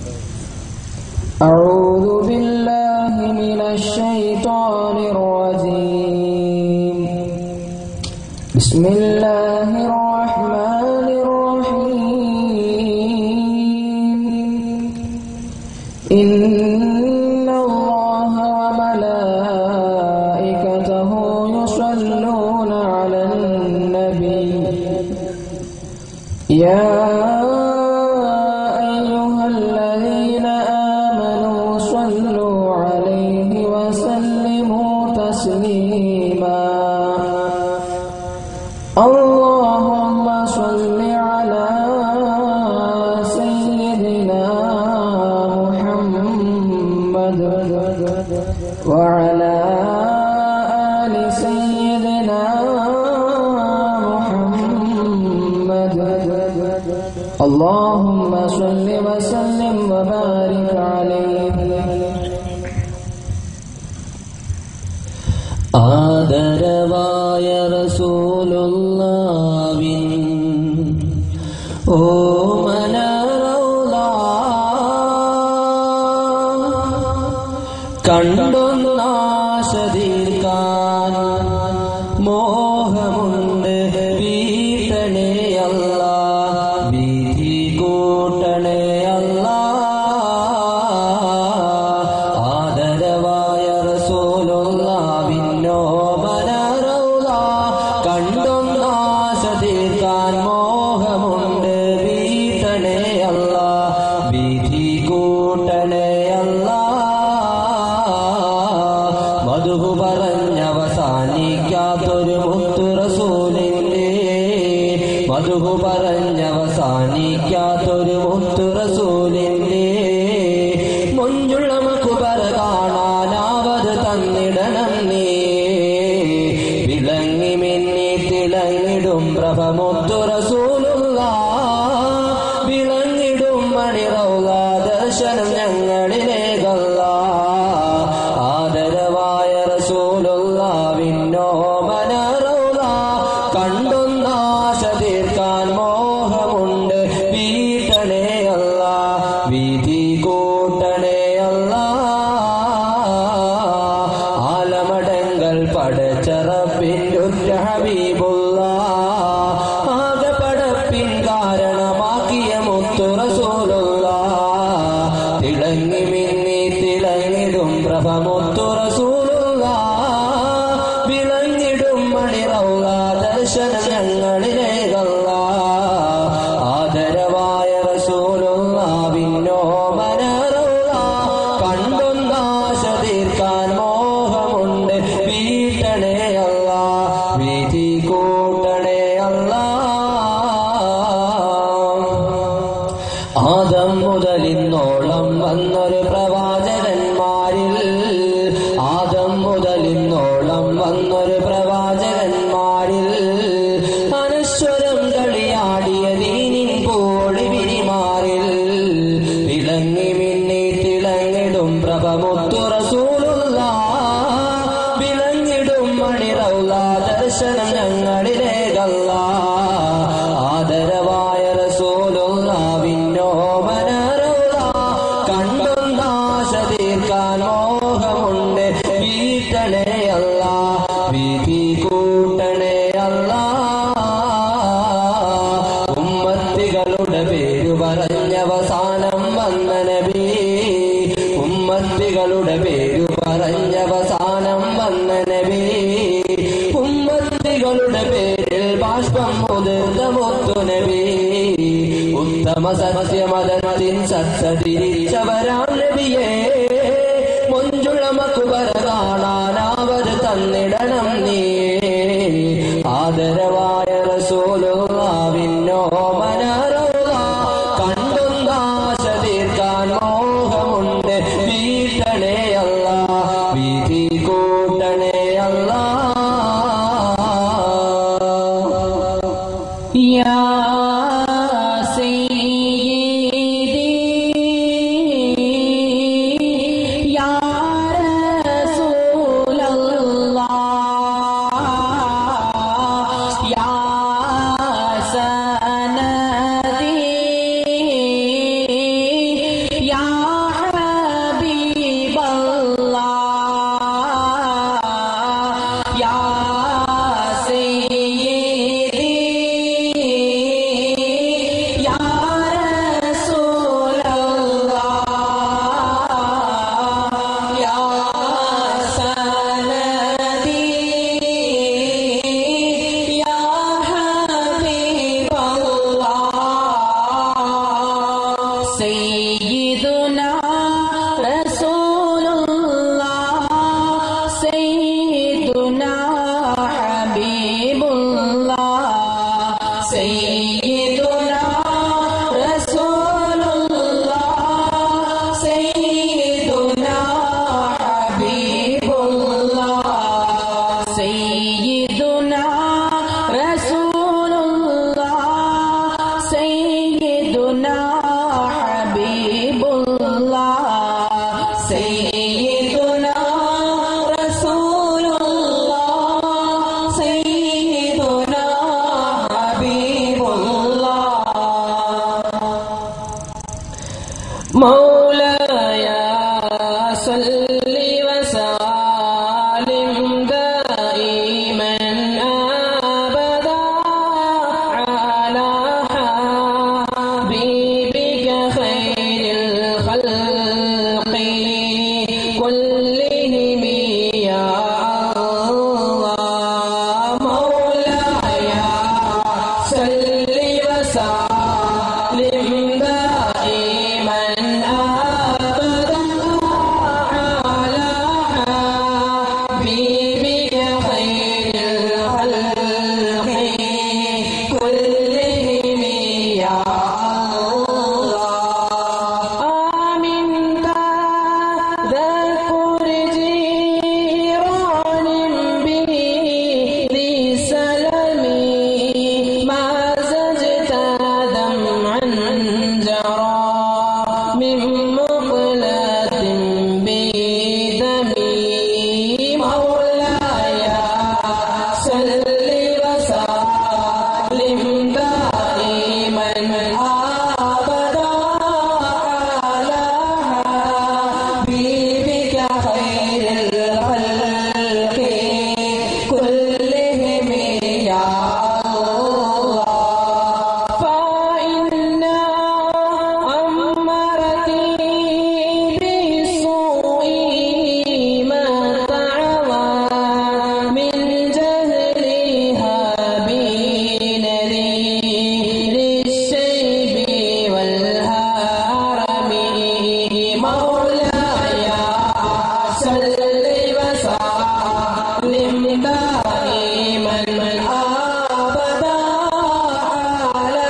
أعوذ بالله من الشيطان الرجيم. بسم الله الرحمن الرحيم. إن الله وملائكته يصلون على النبي يا أيها الذين آمنوا صلوا عليه وسلموا تسليما. اللهم صل على سيدنا محمد وعلى آل سيدنا محمد. اللهم صل وسلم وبارك عليه. ആദരവായ റസൂലുള്ളാഹിൻ ഓമന റൗള കണ്ടൊന്നാശതീർക്കാൻ മോഹമുണ്ട് വീട്ടണേ അല്ലാ, വീതി കൂട്ടണേ അല്ലാ. ആദരവായ റസൂലുള്ളാഹിന്നോ മനറൗള കണ്ടൊന്നാശതീർക്കാൻ മോഹമുണ്ട് വീട്ടണേ അല്ലാ, വീതി കൂട്ടണേ അല്ലാ. മധു പറഞ്ഞവസാനിക്കാത്തൊരു മുത്തു റസൂലിന്റെ, മധു പറഞ്ഞവസാനിക്കാത്തൊരു മുത്തു റസൂലിന്റെ മുഞ്ചുള്ള മക്കുബറ കാണാനാവത് തന്നിടണം നീ. വിളങ്ങി മിന്നി തിളങ്ങിടും പ്രഭ മുത്തു റസൂലുള്ള, വിളങ്ങിടും മണിറൗള ദർശനം ഞങ്ങളിലേകല്ല. ആദരവായ റസൂലുള്ളാഹിന്നോ മനറൗള കണ്ടൊന്നാശതീർക്കാൻ മോഹമുണ്ട് വീട്ടണേ അല്ലാ, വീതി കൂട്ടണേ അല്ലാ. ആലമടങ്ങൾ പടച്ച റബ്ബിന്റെ ഉറ്റ ഹബീബുള്ള, ആകെ പടപ്പിൻ കാരണമാക്കിയ മുത്തു റസൂലുള്ള, തിളങ്ങി മിന്നി തിളങ്ങിടും പ്രഭ മുത്തു റസൂലുള്ള, വിളങ്ങിടും മണിറൗള ദർശനം ഞങ്ങളിലേകല്ല. ആദരവായ റസൂലുള്ളാഹിന്നോ മനറൗള കണ്ടൊന്നാശതീർക്കാൻ മോഹമുണ്ട് വീട്ടണേ അല്ലാ, വീതി കൂട്ടണേ അല്ലാ. ആദം മുതലിന്നോളം വന്നൊരു പ്രവാചകന്മാരിൽ, ആദം മുതലിന്നോളം വന്നൊരു പ്രവാചകന്മാരിൽ അനശ്വരം കളിയാടിയ ദീനിൻ കോടി വിരിമാറിൽ വിളങ്ങി മിന്നി തിളങ്ങിടും പ്രഭ മുത്തു റസൂലുള്ള, വിളങ്ങിടും മണിറൗള ദർശനം ഞങ്ങളിലേകല്ല. ആദരവായ റസൂലുള്ളാഹിന്നോ മനറൗള കണ്ടൊന്നാശതീർക്കാൻ മോഹമുണ്ട് വീട്ടണേ അല്ലാ, വീതി കൂട്ടണേ അല്ലാ. ഉമ്മത്തികളുടെ പേരു പറഞ്ഞവസാനം വന്ന നബി, ഉമ്മത്തികളുടെ പേരു പറഞ്ഞവസാനം വന്ന നബി, ഉമ്മത്തികളുടെ പേരിൽ ബാഷ്പം മുതിർന്ന മുത്തു നബി, ഉത്തമ സത്യമതത്തിൻ സത്ത തിരിച്ചവരാം നബിയേ. മുഞ്ചുള്ള മക്കുബറ കാണാനാവത് തന്നിടണം നീ. ആദരവായ റസൂലുള്ളാഹിന്നോ മനറൗള കണ്ടൊന്നാശതീർക്കാൻ മോഹമുണ്ട് വീട്ടണേ അല്ലാ, വീതി കൂട്ടണേ അല്ലാ. യാ സയ്യിദി യാ റസൂലല്ലാഹ് യാ سيدنا رسول الله سيدنا حبيب الله سيدنا رسول الله سيدنا حبيب الله سيدنا رسول الله سيدنا حبيب الله سيدنا رسول الله سيدنا حبيب الله مولاي صل وسلم دائما أبدا على حبيبك خير الخلق كلهم يا الله مولاي صل وسلم دائما أبدا على حبيبك خير الخلق كلهم يا الله آمين تذكر جيران به ذي سلم ما زجت دمعا جرى من مقلة بدمي مولاي صل وسلم دائما أبدا على حبيبك خير الخلق كلهم يا الله فإن أمرتي بالسوء ما تعوى من جهلها بين للشيب والهرم مولاي صل وسلم دائما أبدا على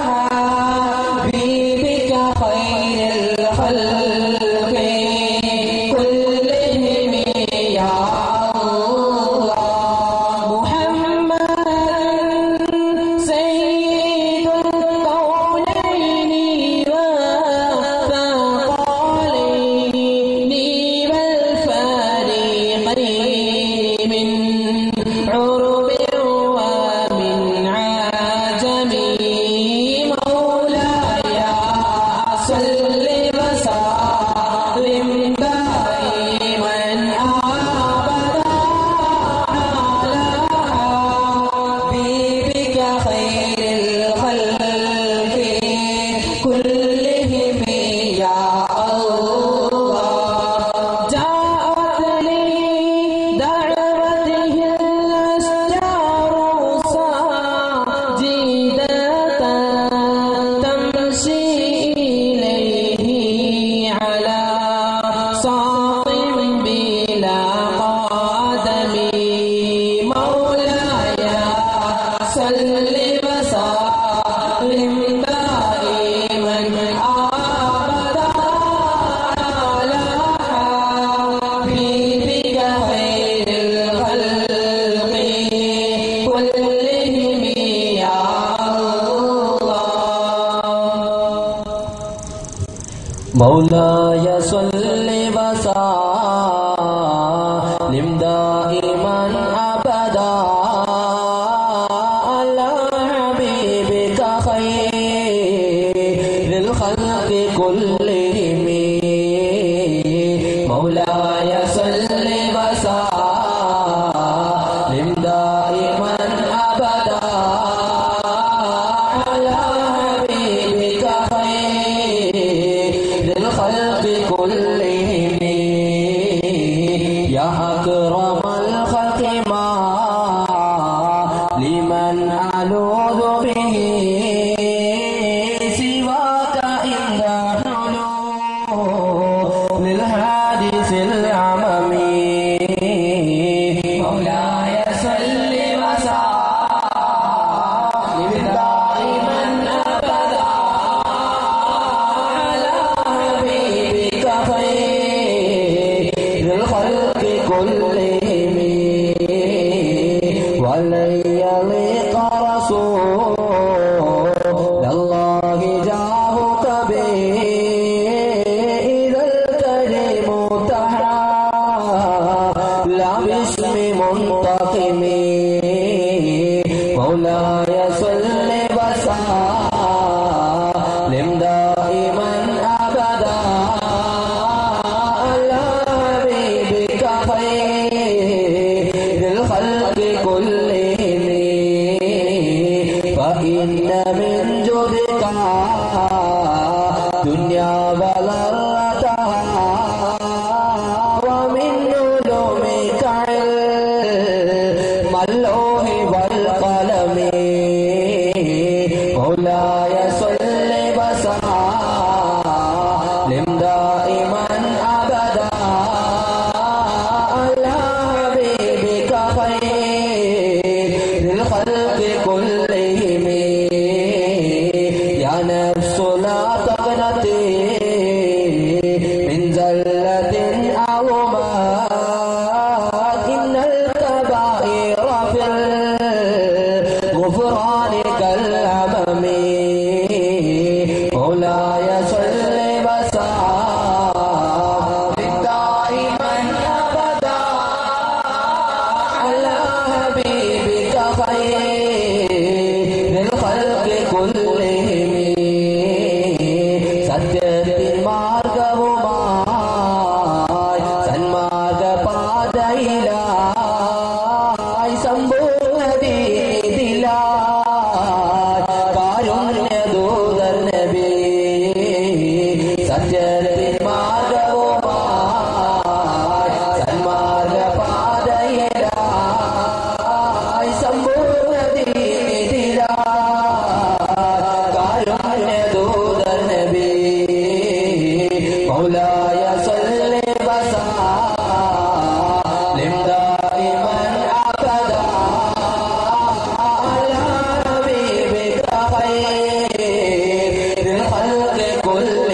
حبيبك خير الخلق كلهم يا الله محمد سيد الكونين والثقلين والفريقين من عرب ومن عجم مولاي صل وسلم دائما أبدا على حبيبك خير الخلق كلهم يا الله جاءت لي دعوته الأشجار ساجدة تمشي إليه على صاط بلا قدم مولاي صل وسلم دائما أبدا على حبيبك خير الخلق كلهم يا الله مولاي صل وسلم دائما أبدا على حبيبك خير الخلق كلهم مولاي صل وسلم دائما أبدا على حبيبك خير الخلق كلهم يا أكرم الخلق ما لمن ألوذ به سواك إن ونتي من زلة أو مات إن الكبائر في الغفران كالأمم مولاي صل وسلم دائما أبدا على حبيبك خير الخلق كلهم സത്യത്തിൻ മാർഗവുമായി സന്മാർഗ പാതയിലായി സമ്പൂർണ്ണതീതിലായി കാരുണ്യദൂതൻ നബി സത്യത്തിൻ മാർഗവുമായി സന്മാർഗ പാതയിലായി സമ്പൂർണ്ണതീതിലായി കാരുണ്യദൂതൻ നബി مولاي صل وسلم دائما أبدا على حبيبك خير الخلق كلهم